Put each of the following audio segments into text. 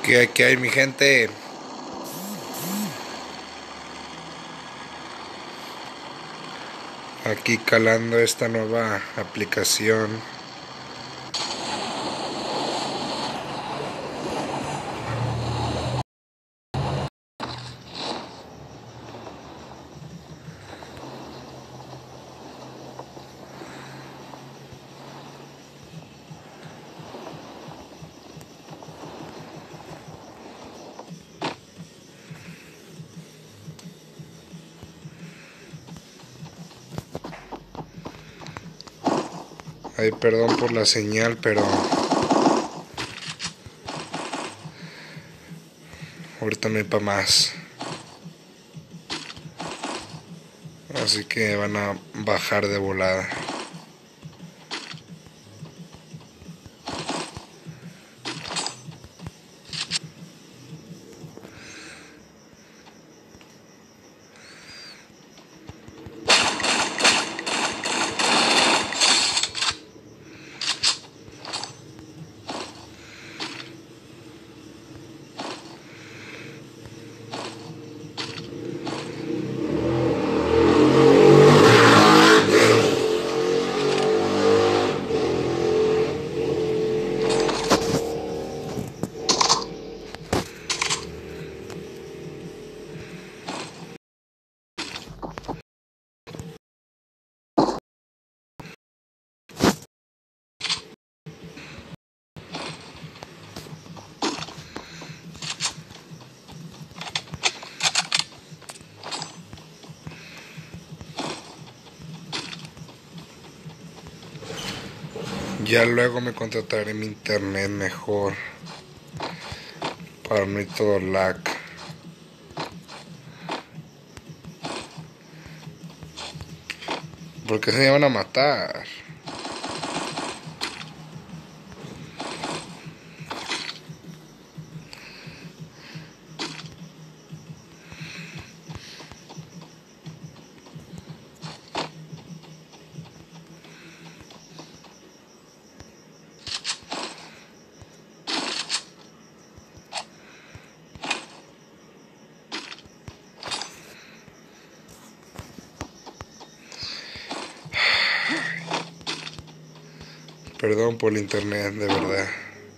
¿Qué hay, mi gente? Aquí calando esta nueva aplicación. Ay, perdón por la señal, pero ahorita no hay para más. Así que van a bajar de volada. Ya luego me contrataré mi internet mejor para no ir todo lag. Porque se me van a matar. Perdón por el internet, de verdad.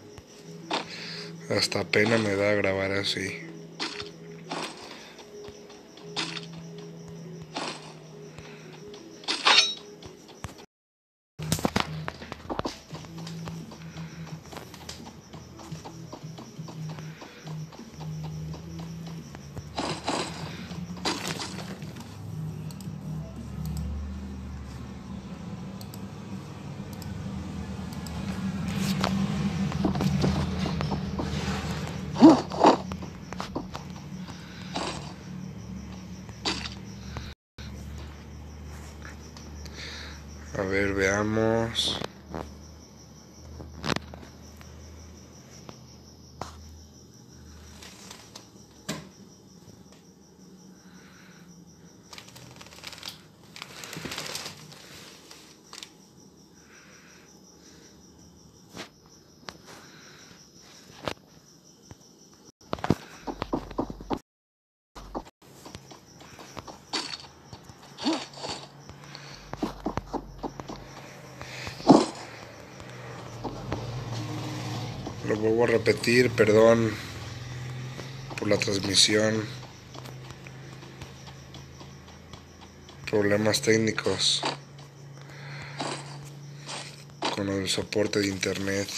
Hasta pena me da grabar así. A ver, veamos. Lo vuelvo a repetir, perdón por la transmisión. Problemas técnicos con el soporte de internet.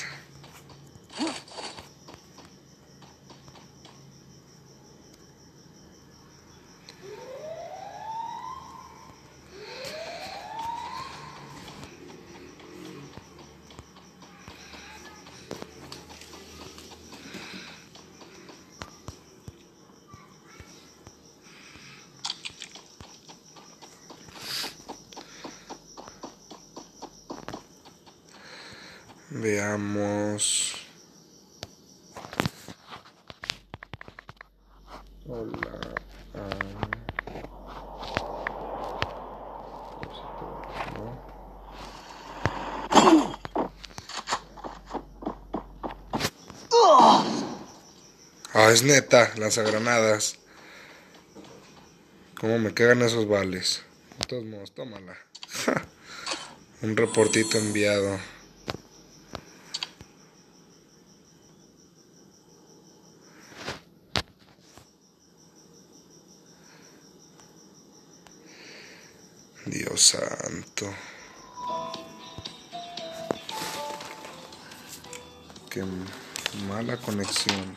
Veamos. Hola. es neta, lanzagranadas. ¿Cómo me quedan esos vales? De todos modos, tómala. Un reportito enviado. Dios santo. Qué mala conexión.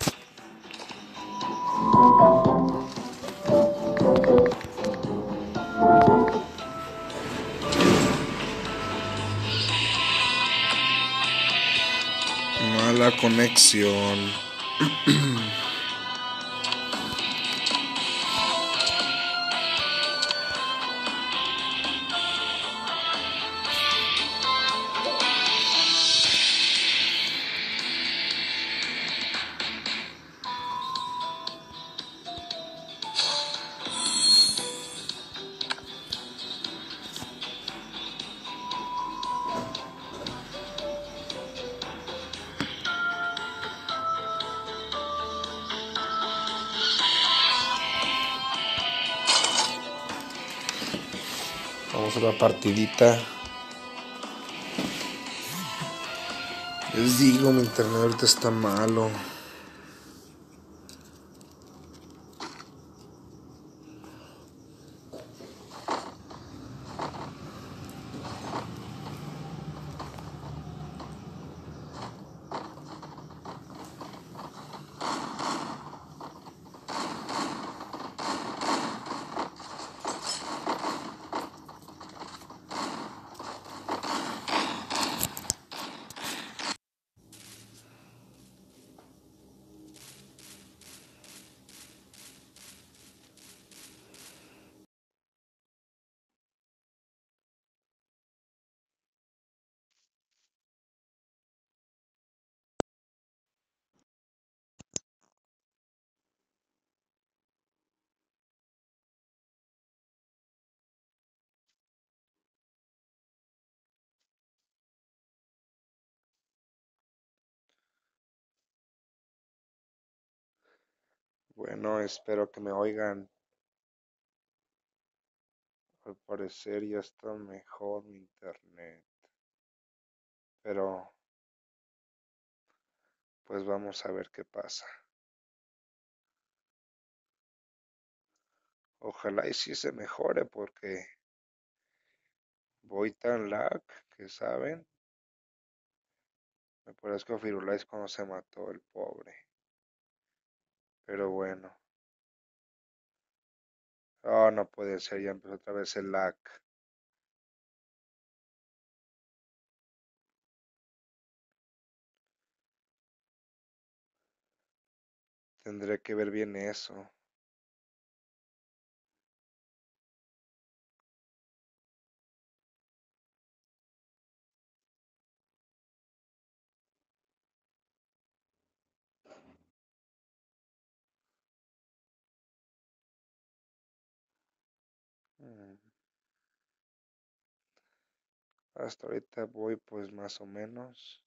Mala conexión. Vamos a la partidita. Les digo, mi internet ahorita está malo. Bueno, espero que me oigan. Al parecer ya está mejor mi internet. Pero pues vamos a ver qué pasa. Ojalá y sí se mejore porque voy tan lag que saben. Me parezco a Firulais cuando se mató el pobre. Pero bueno. Oh, no puede ser, ya empezó otra vez el lag. Tendré que ver bien eso. Mm, Hasta ahorita voy pues más o menos.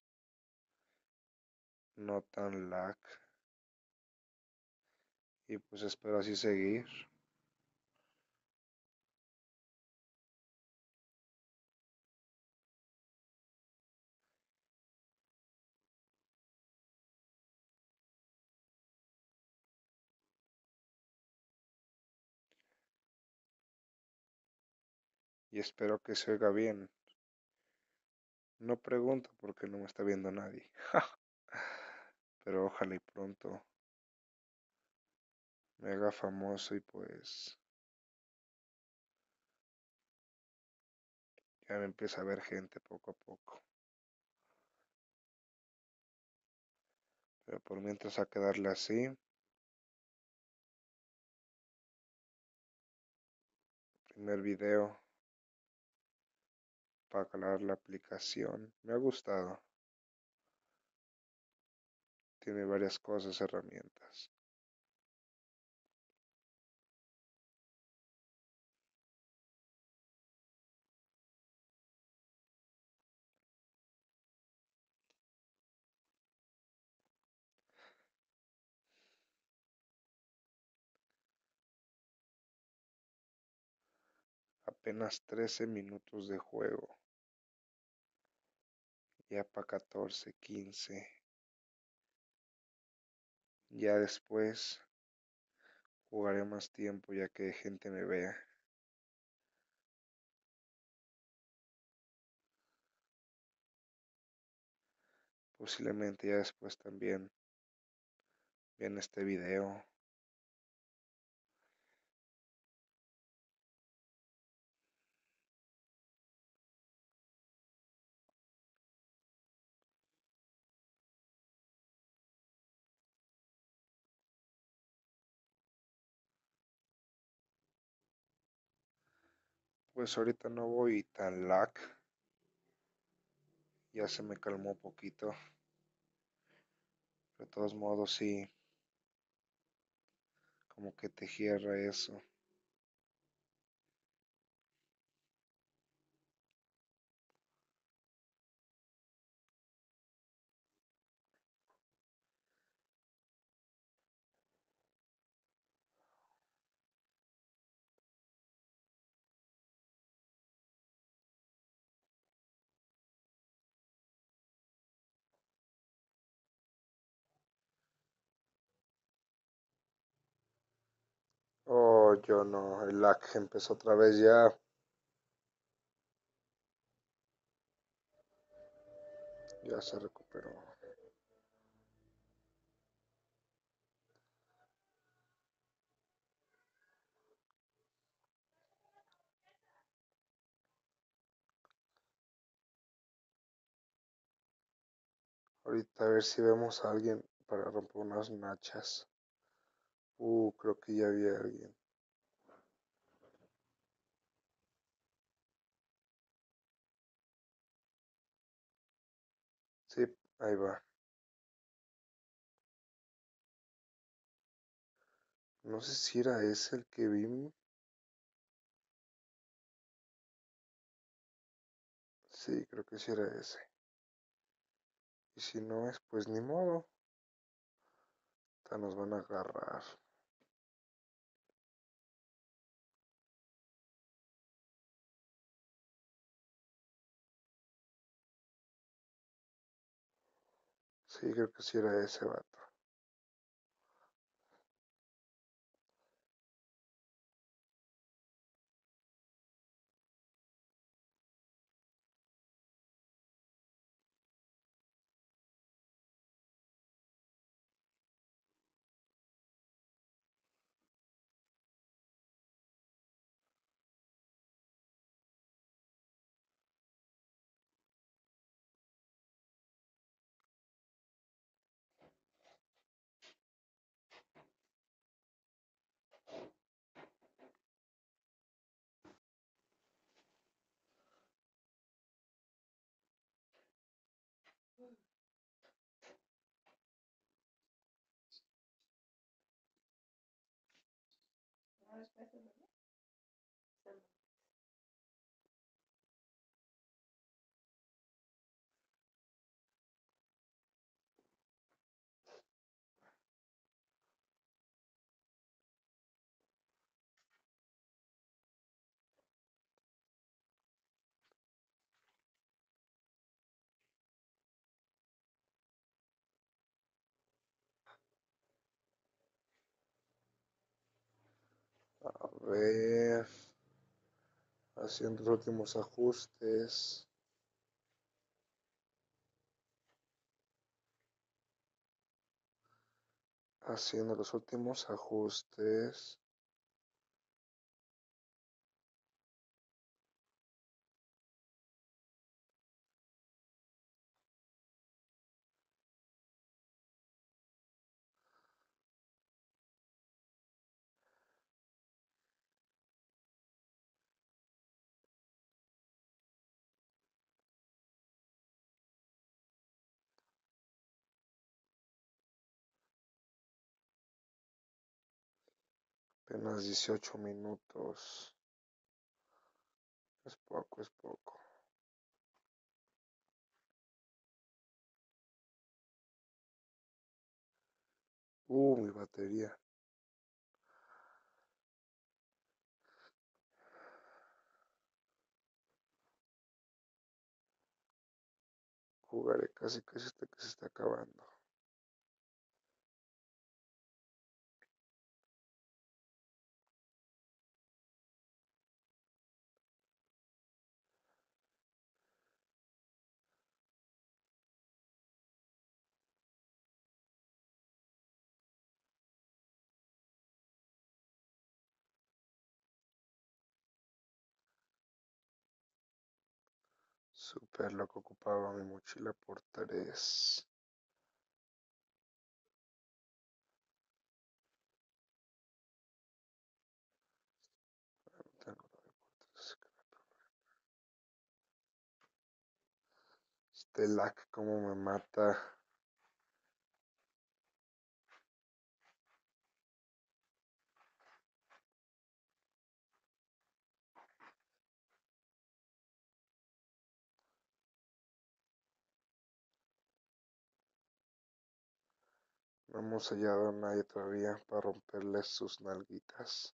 No tan lag. Y pues espero así seguir. Y espero que se oiga bien. No pregunto porque no me está viendo nadie. Pero ojalá y pronto me haga famoso y pues ya me empieza a ver gente poco a poco. Pero por mientras hay que darle así. Primer video para calar la aplicación. Me ha gustado. Tiene varias cosas, herramientas. apenas 13 minutos de juego. Ya para 14, 15. Ya después jugaré más tiempo ya que gente me vea. Posiblemente ya después también vean este video. Pues ahorita no voy tan lag. Ya se me calmó un poquito. De todos modos sí, como que te cierra eso. Oh, yo no, el lag empezó otra vez ya. Ya se recuperó. Ahorita a ver si vemos a alguien para romper unas nachas. Creo que ya había alguien. Sí, ahí va. No sé si era ese el que vimos. Sí, creo que sí era ese. Y si no es, pues ni modo. Ya nos van a agarrar. Sí, creo que sí era ese vato. A ver. Haciendo los últimos ajustes. Haciendo los últimos ajustes. Apenas 18 minutos. Es poco, es poco. Mi batería. jugaré casi casi hasta que se está acabando. Super lo que ocupaba mi mochila por 3. Este lag como me mata. No hemos hallado a nadie todavía para romperles sus nalguitas.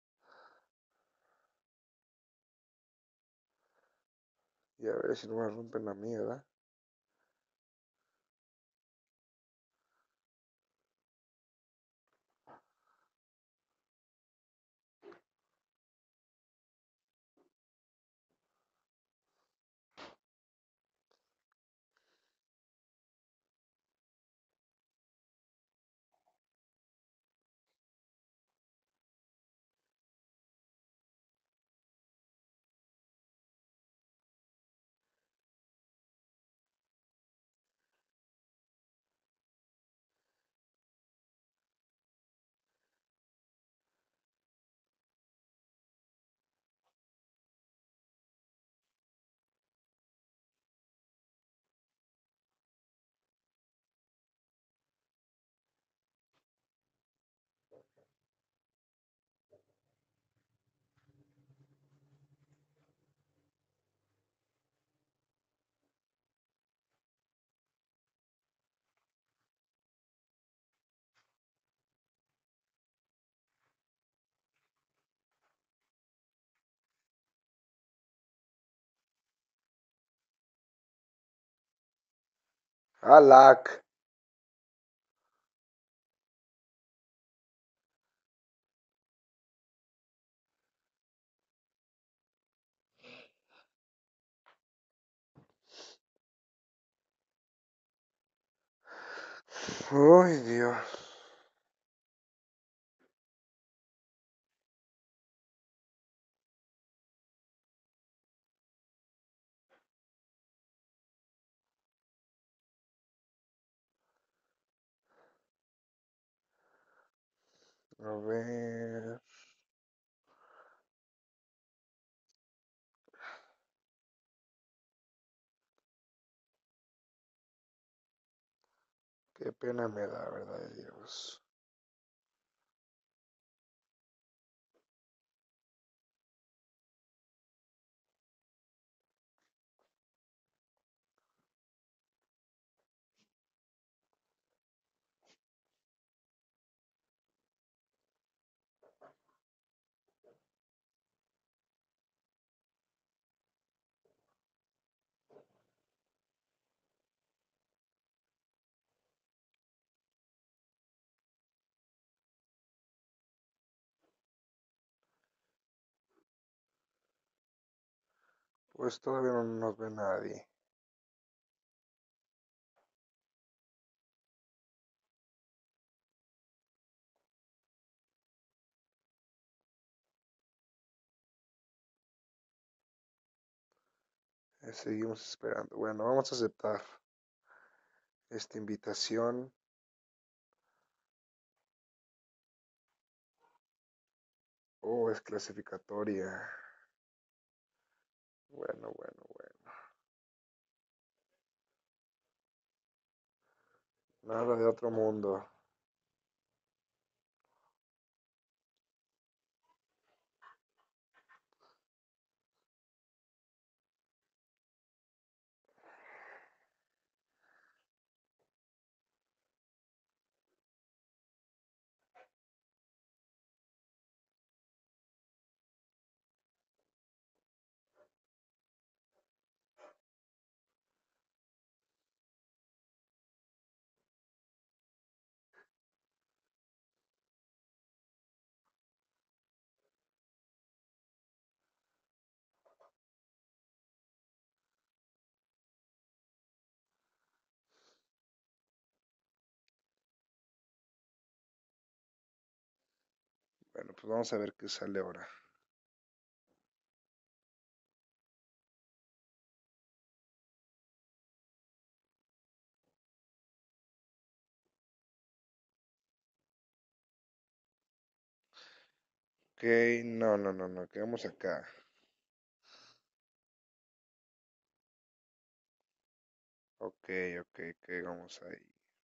Y a ver si no me rompen la mía, ¿verdad? ¡Ah, lag! ¡Ay, Dios! A ver... Qué pena me da, verdad de Dios. Pues todavía no nos ve nadie. Seguimos esperando. Bueno, vamos a aceptar esta invitación. Oh, es clasificatoria. Bueno, bueno, bueno. Nada de otro mundo. Bueno, pues vamos a ver qué sale ahora. Ok, no, quedamos acá. Ok, ok, vamos ahí.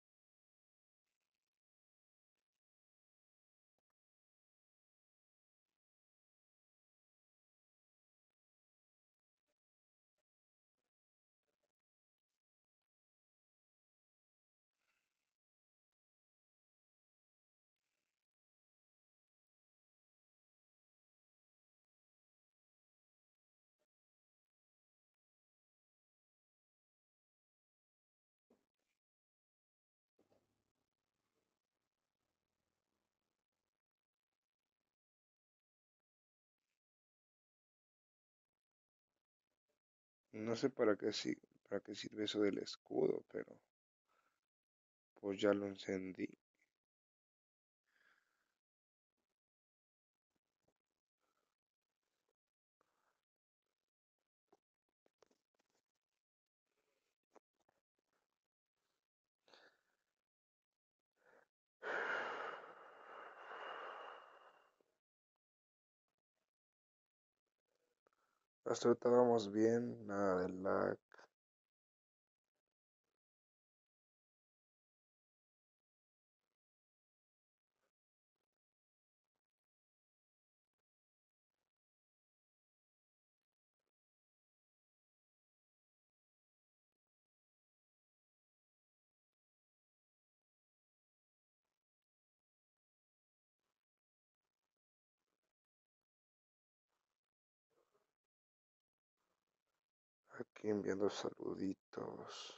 No sé para qué sirve eso del escudo, pero pues ya lo encendí. Hasta ahorita vamos bien, nada de lag. Aquí enviando saluditos.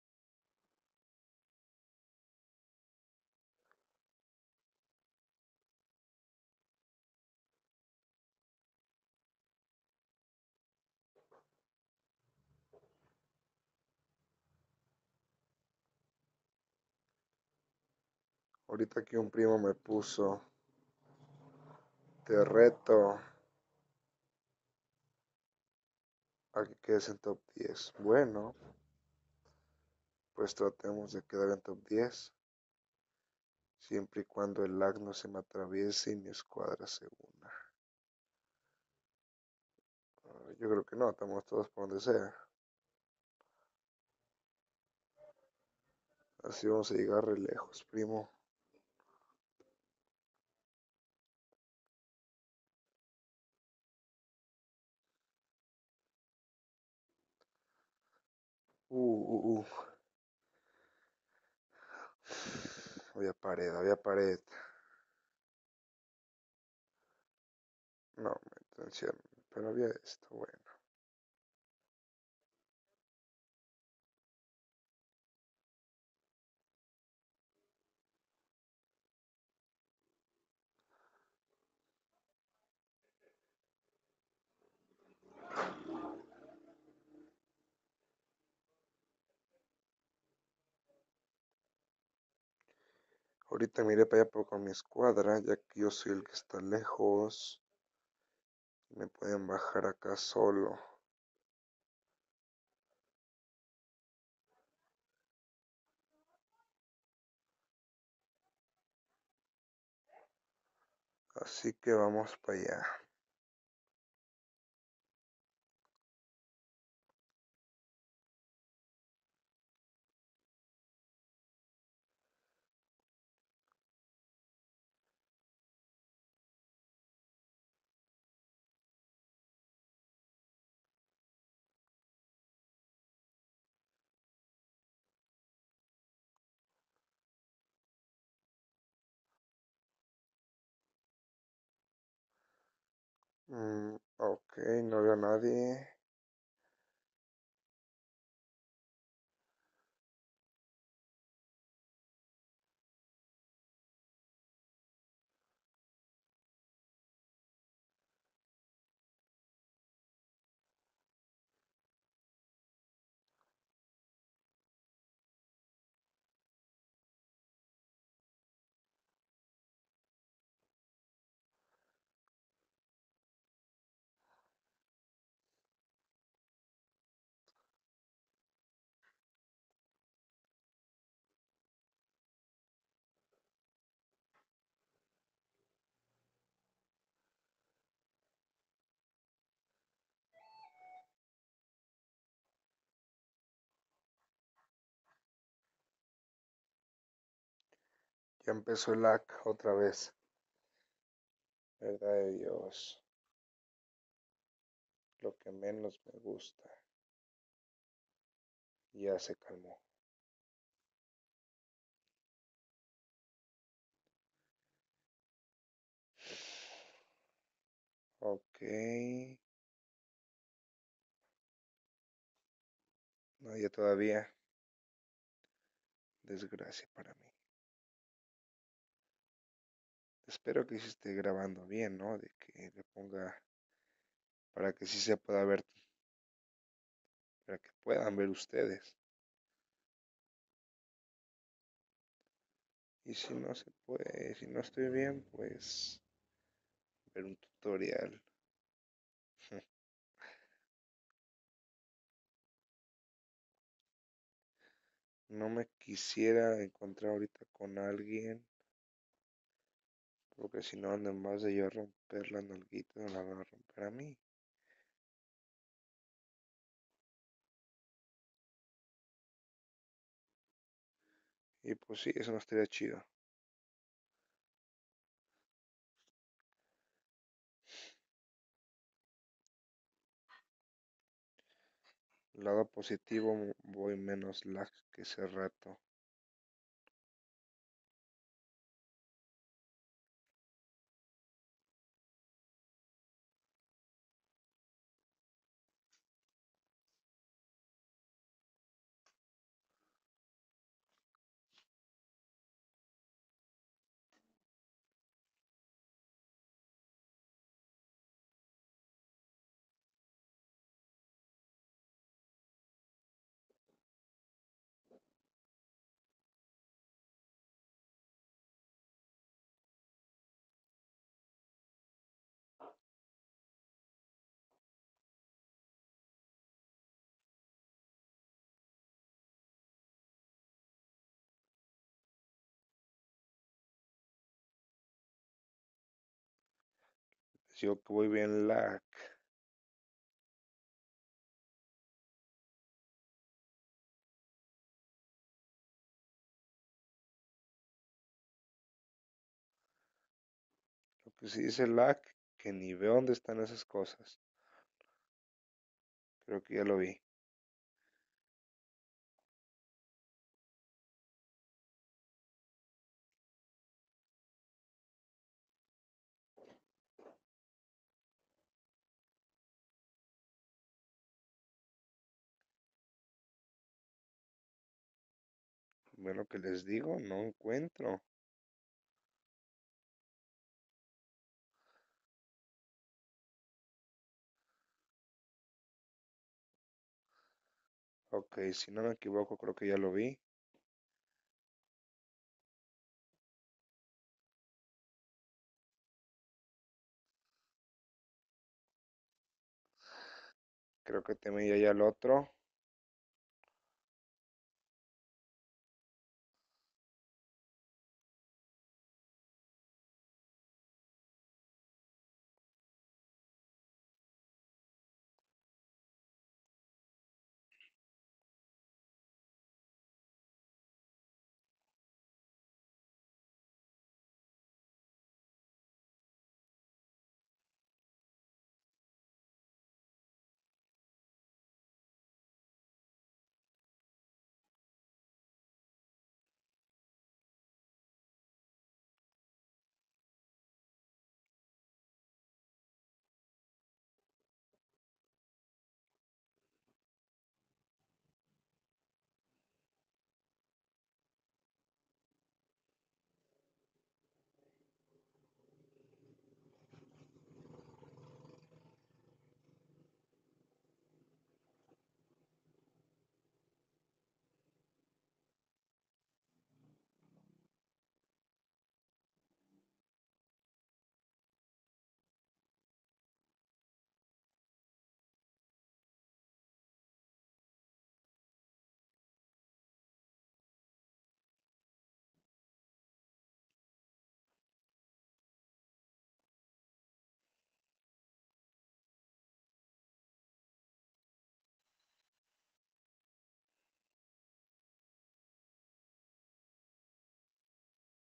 Ahorita aquí un primo me puso, te reto a que quedes en top 10. Bueno, pues tratemos de quedar en top 10, siempre y cuando el lag no se me atraviese y mi escuadra se una. Yo creo que no, estamos todos por donde sea. Así vamos a llegar re lejos, primo. Uh, uh, uh. Había pared, había pared. No, me intención, pero había esto, bueno. Ahorita miré para allá con mi escuadra, ya que yo soy el que está lejos. Me pueden bajar acá solo. Así que vamos para allá. Ok, no veo a nadie. Ya empezó el lag otra vez. Verdad de Dios. Lo que menos me gusta. Ya se calmó. Ok. No, ya todavía. Desgracia para mí. Espero que sí esté grabando bien, ¿no? De que le ponga para que sí se pueda ver, para que puedan ver ustedes. Y si no se puede, si no estoy bien, pues ver un tutorial. No me quisiera encontrar ahorita con alguien, porque si no, en vez de yo romper la nalguita, me la van a romper a mí. Y pues sí, eso no estaría chido. Lado positivo, voy menos lag que ese rato. Digo que voy bien lag. Lo que sí dice lag, que ni veo dónde están esas cosas. Creo que ya lo vi. Ve lo que les digo, no encuentro. Ok, si no me equivoco, creo que ya lo vi. Creo que temía ya el otro.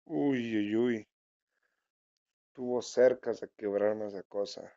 Uy, uy, uy. Estuvo cerca de quebrarme esa cosa.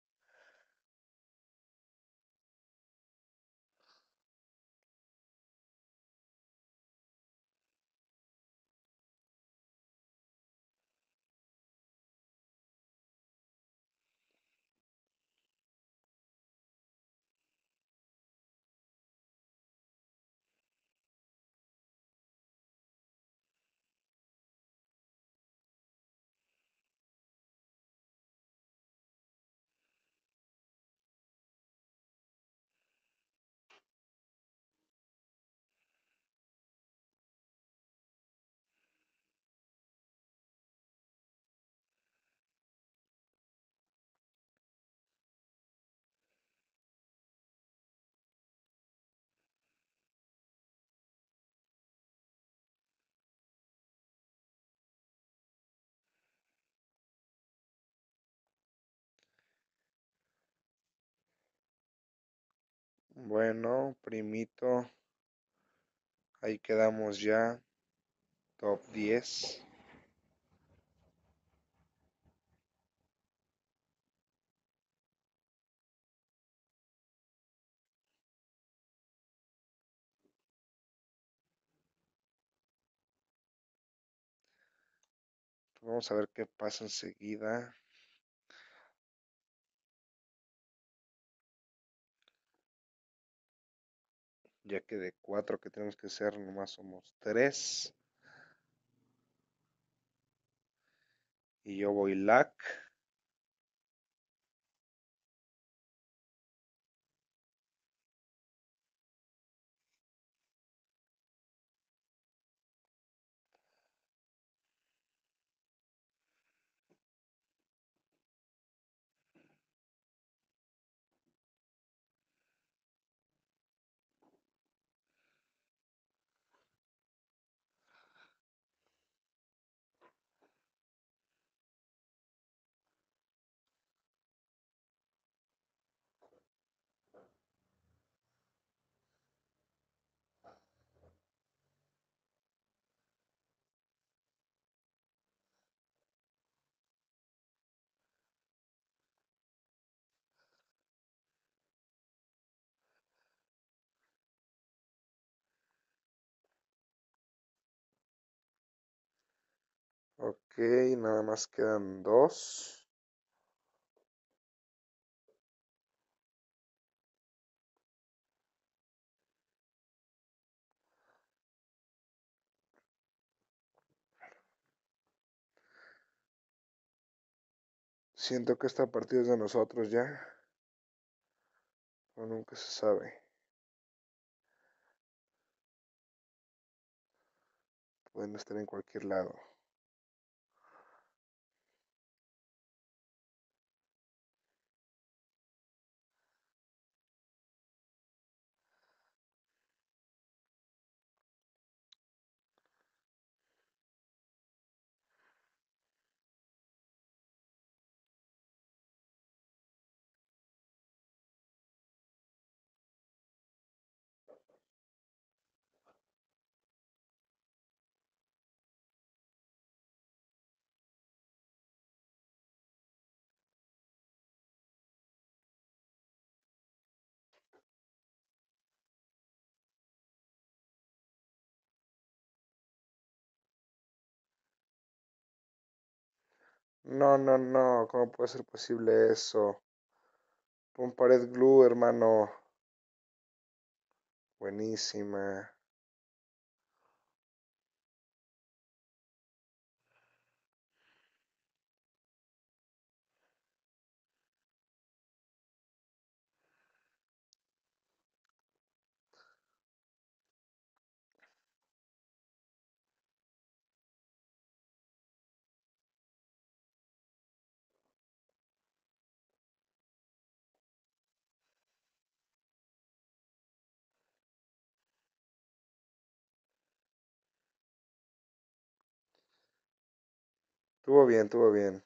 Bueno, primito, ahí quedamos ya. Top 10. Vamos a ver qué pasa enseguida. Ya que de 4 que tenemos que hacer, nomás somos 3. Y yo voy lac. Ok, nada más quedan 2. Siento que esta partida es de nosotros ya. O nunca se sabe. Pueden estar en cualquier lado. No, no, no. ¿Cómo puede ser posible eso? Pon pared glue, hermano. Buenísima. Estuvo bien, estuvo bien.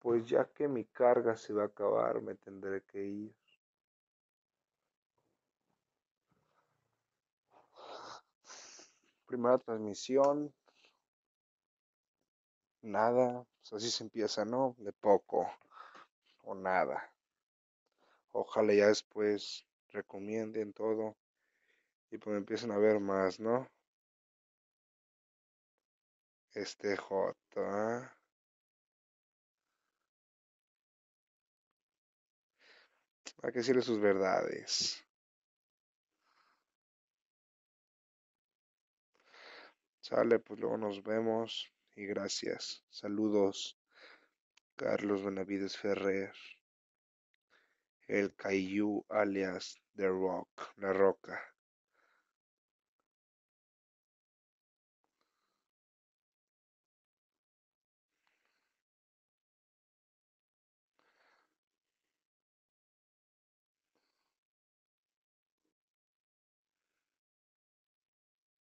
Pues ya que mi carga se va a acabar, me tendré que ir. Primera transmisión, nada, pues así se empieza, ¿no? De poco o nada. Ojalá ya después recomienden todo y pues empiecen a ver más, ¿no? J, hay que decirle sus verdades. Sale, pues luego nos vemos y gracias. Saludos, Carlos Benavides Ferrer, el Caillou alias The Rock, La Roca.